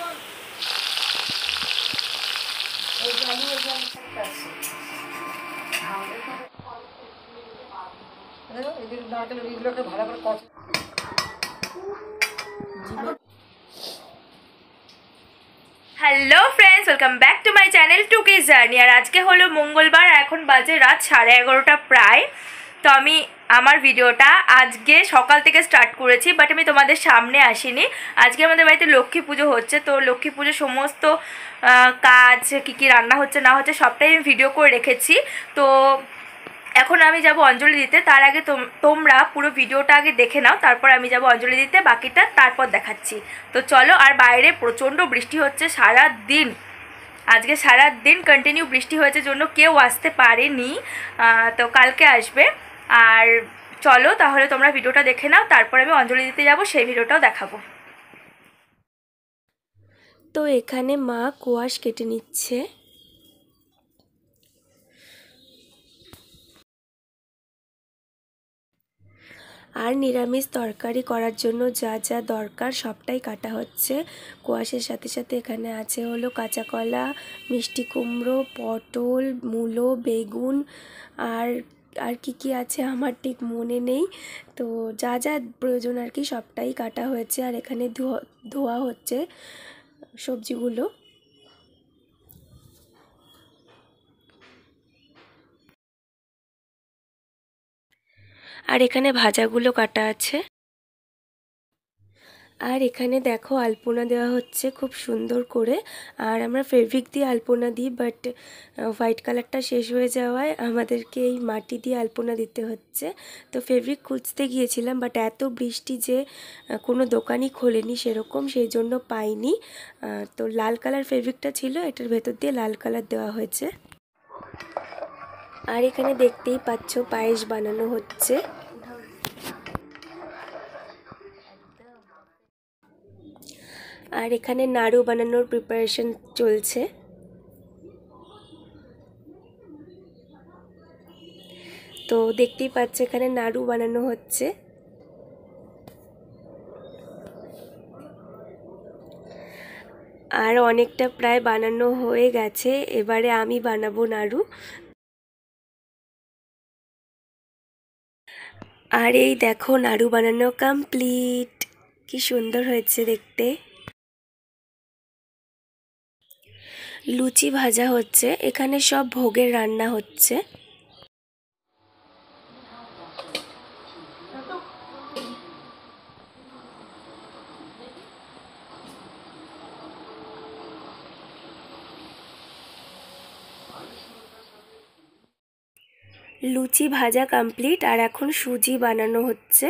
Hello friends, welcome back to my channel টুকি journey. আর আজকে হলো মঙ্গলবার, এখন বাজে রাত 11:30 প্রায়। তো আমি আমার ভিডিওটা আজকে সকাল থেকে স্টার্ট করেছি, বাট আমি তোমাদের সামনে আসিনি। আজকে আমাদের বাড়িতে লক্ষ্মী পুজো হচ্ছে, তো লক্ষ্মী পুজোর সমস্ত কাজ কী কী রান্না হচ্ছে না হচ্ছে সবটাই আমি ভিডিও করে রেখেছি। তো এখন আমি যাব অঞ্জলি দিতে। তার আগে তোমরা পুরো ভিডিওটা আগে দেখে নাও, তারপর আমি যাব অঞ্জলি দিতে, বাকিটা তারপর দেখাচ্ছি। তো চলো। আর বাইরে প্রচণ্ড বৃষ্টি হচ্ছে সারা দিন, আজকে সারা দিন কন্টিনিউ বৃষ্টি হয়েছে, জন্য কেউ আসতে পারেনি, তো কালকে আসবে। আর চলো তাহলে তোমরা ভিডিওটা দেখে নাও, তারপর আমি অঞ্জলি দিতে যাব, সেই ভিডিওটাও দেখাবো। তো এখানে মা কোয়াশ কেটে নিচ্ছে। আর নিরামিষ তরকারি করার জন্য যা যা দরকার সবটাই কাটা হচ্ছে। কোয়াশের সাথে সাথে এখানে আছে হলো কাঁচা কলা, মিষ্টি কুমড়ো, পটল, মূলো, বেগুন আর আর কি আছে আমার ঠিক মনে নেই। তো যা যা প্রয়োজন আর কি সবটাই কাটা হয়েছে। আর এখানে ধোয়া হচ্ছে সবজিগুলো। আর এখানে ভাজাগুলো কাটা আছে। আর এখানে দেখো আলপনা দেওয়া হচ্ছে খুব সুন্দর করে। আর আমরা ফেব্রিক দিয়ে আলপনা দিই, বাট হোয়াইট কালারটা শেষ হয়ে যাওয়ায় আমাদেরকে এই মাটি দিয়ে আলপনা দিতে হচ্ছে। তো ফেব্রিক খুঁজতে গিয়েছিলাম, বাট এত বৃষ্টি যে কোনো দোকানই খোলেনি সেরকম, সেই জন্য পাইনি। তো লাল কালার ফেব্রিকটা ছিল, এটার ভেতর দিয়ে লাল কালার দেওয়া হয়েছে। আর এখানে দেখতেই পাচ্ছ পায়েস বানানো হচ্ছে। আর এখানে নাড়ু বানানোর প্রিপারেশন চলছে। তো দেখতেই পাচ্ছ এখানে নাড়ু বানানো হচ্ছে। আর অনেকটা প্রায় বানানো হয়ে গেছে, এবারে আমি বানাবো নাড়ু। আর এই দেখো নাড়ু বানানো কমপ্লিট, কি সুন্দর হয়েছে দেখতে। লুচি ভাজা হচ্ছে, এখানে সব ভোগের রান্না হচ্ছে। লুচি ভাজা কমপ্লিট, আর এখন সুজি বানানো হচ্ছে।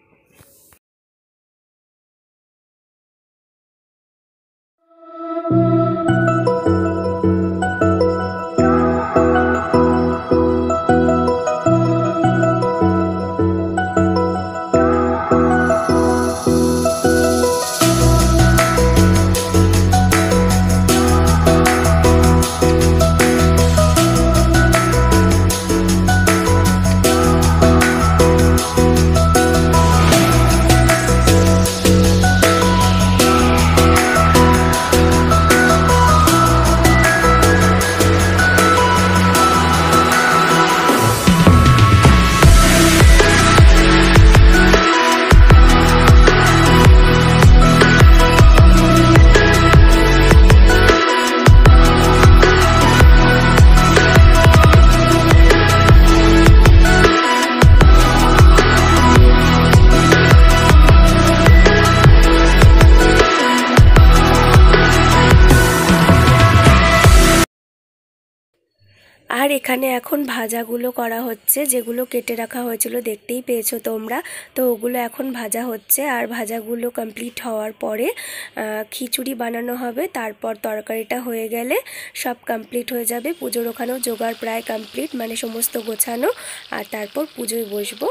আর এখানে এখন ভাজাগুলো করা হচ্ছে, যেগুলো কেটে রাখা হয়েছিল দেখতেই পেয়েছো তোমরা। তো ওগুলো এখন ভাজা হচ্ছে। আর ভাজাগুলো কমপ্লিট হওয়ার পরে খিচুড়ি বানানো হবে। তারপর তরকারিটা হয়ে গেলে সব কমপ্লিট হয়ে যাবে। পুজোর ওখানেও জোগাড় প্রায় কমপ্লিট, মানে সমস্ত গোছানো। আর তারপর পুজোয় বসবো।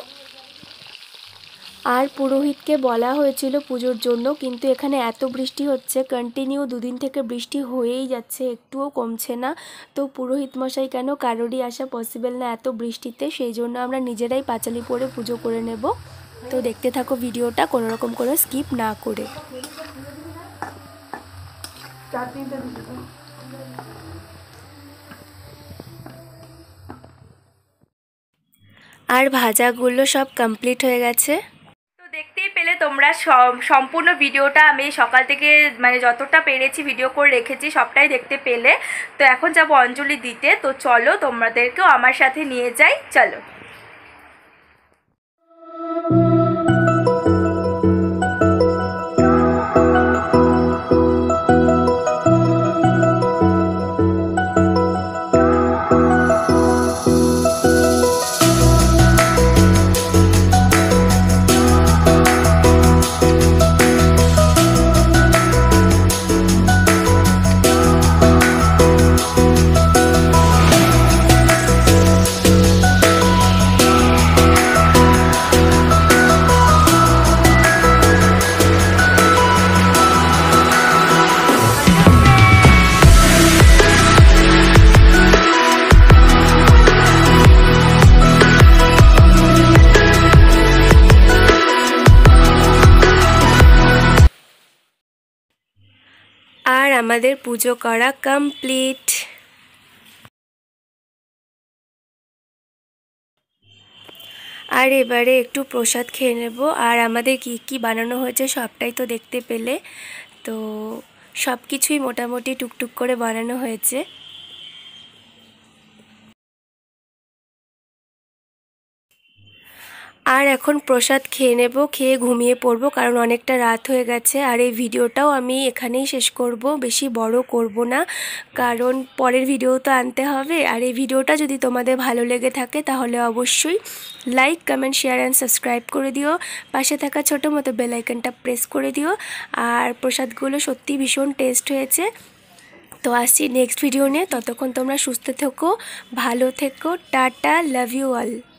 আর পুরোহিতকে বলা হয়েছিল পুজোর জন্য, কিন্তু এখানে এত বৃষ্টি হচ্ছে, কন্টিনিউ দুদিন থেকে বৃষ্টি হয়েই যাচ্ছে, একটুও কমছে না। তো পুরোহিত মশাই কেন, কারোরই আসা পসিবল না এত বৃষ্টিতে, সেই জন্য আমরা নিজেরাই পাঁচালি পরে পুজো করে নেব। তো দেখতে থাকো ভিডিওটা, কোনো রকম করে স্কিপ না করে। আর ভাজাগুলো সব কমপ্লিট হয়ে গেছে। তো দেখতেই পেলে তোমরা সম্পূর্ণ ভিডিওটা আমি সকাল থেকে মানে যতটা পেরেছি ভিডিও করে রেখেছি সবটাই দেখতে পেলে। তো এখন যাবো অঞ্জলি দিতে, তো চলো তোমাদেরকেও আমার সাথে নিয়ে যাই, চলো। আর আমাদের পুজো করা কমপ্লিট। আর এবারে একটু প্রসাদ খেয়ে নেব। আর আমাদের কি কি বানানো হয়েছে সবটাই তো দেখতে পেলে। তো সব কিছুই মোটামুটি টুকটুক করে বানানো হয়েছে। আর এখন প্রসাদ খেয়ে নেব, খেয়ে ঘুমিয়ে পড়ব, কারণ অনেকটা রাত হয়ে গেছে। আর এই ভিডিওটাও আমি এখানেই শেষ করব, বেশি বড় করব না, কারণ পরের ভিডিও তো আনতে হবে। আর এই ভিডিওটা যদি তোমাদের ভালো লেগে থাকে তাহলে অবশ্যই like, comment, share and subscribe করে দিও। পাশে থাকা ছোটো মতো বেল আইকনটা প্রেস করে দিও। আর প্রসাদগুলো সত্যি ভীষণ টেস্ট হয়েছে। তো আসছি নেক্সট ভিডিও নিয়ে, ততক্ষণ তোমরা সুস্থ থেকো, ভালো থেকো, টাটা, লাভ ইউ অল।